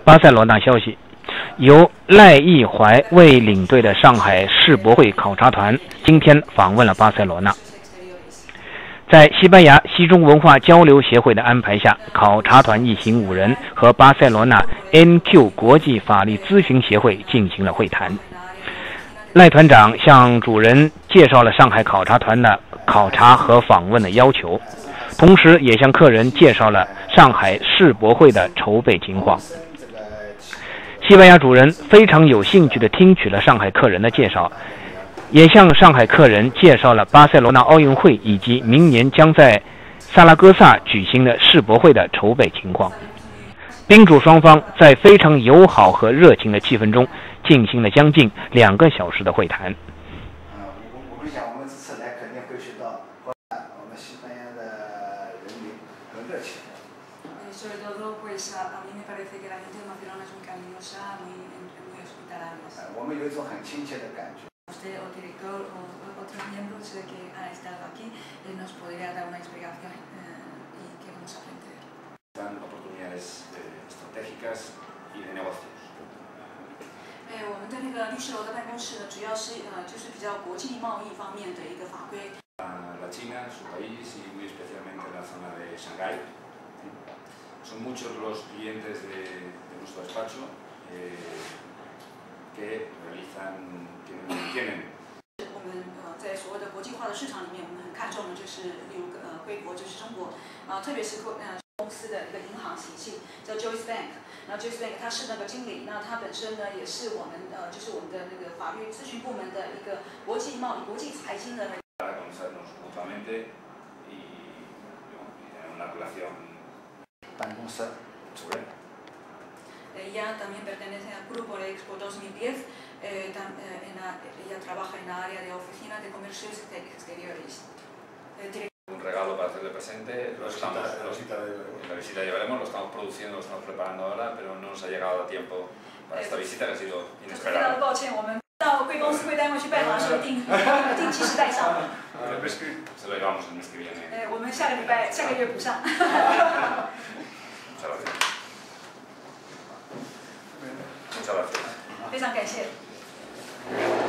巴塞罗那消息，由赖义怀为领队的上海世博会考察团今天访问了巴塞罗那。在西班牙西中文化交流协会的安排下，考察团一行5人和巴塞罗那 NQ 国际法律咨询协会进行了会谈。赖团长向主人介绍了上海考察团的考察和访问的要求，同时也向客人介绍了上海世博会的筹备情况。西班牙主人非常有兴趣地听取了上海客人的介绍，也向上海客人介绍了巴塞罗那奥运会以及明年将在萨拉戈萨举行的世博会的筹备情况。宾主双方在非常友好和热情的气氛中进行了将近2个小时的会谈。 我们想，我们这次来肯定会学到，我们西班牙的人民很热情。 sobre todo, pues a mí me parece que la gente de Barcelona es muy cariñosa, muy hospitalaria. 我们有一种很亲切的感觉。 Usted o director o otros miembros que han estado aquí nos podría dar una explicación y qué vamos a aprender. Dan oportunidades estratégicas y de negocios. 我们的那个律师楼的办公室呢，主要是就是比较国际贸易方面的一个法规。 La China, su país y muy especialmente la zona de Shanghái. Son muchos los clientes de nuestro despacho que tienen 我们在所谓的国际化的市场里面，我们很看重的就是例如归国就是中国特别是公司的一个银行体系叫 Joyce Bank， 然后 Joyce Bank 它是那个经理，那它本身呢也是我们就是我们的那个法律咨询部门的一个国际贸易、国际财经的。 办公室主任。 Ella también pertenece al grupo de Expo 2010. Ella trabaja en la área de oficina de comercios exteriores. Un regalo para hacerle presente. La visita llevaremos, lo estamos produciendo, lo estamos preparando ahora, pero no nos ha llegado a tiempo para esta visita que ha sido inesperada. 抱歉，我们到贵公司贵单位去拜访的时候定期是带上。 Se lo llevamos el mes que viene. 我们下个月补上。 Muchas gracias. Muchas gracias. 非常感谢。